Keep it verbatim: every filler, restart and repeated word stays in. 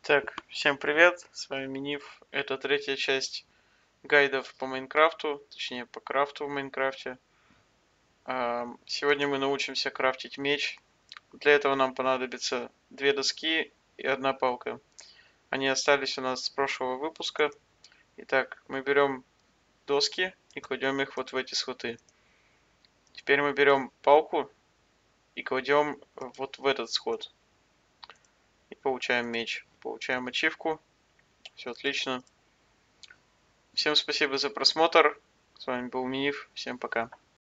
Так, всем привет, с вами Минив. Это третья часть гайдов по Майнкрафту, точнее по крафту в Майнкрафте. Ам, Сегодня мы научимся крафтить меч. Для этого нам понадобится две доски и одна палка. Они остались у нас с прошлого выпуска. Итак, мы берем доски и кладем их вот в эти слоты. Теперь мы берем палку и кладем вот в этот слот. И получаем меч. Получаем ачивку. Все отлично. Всем спасибо за просмотр. С вами был Минив. Всем пока.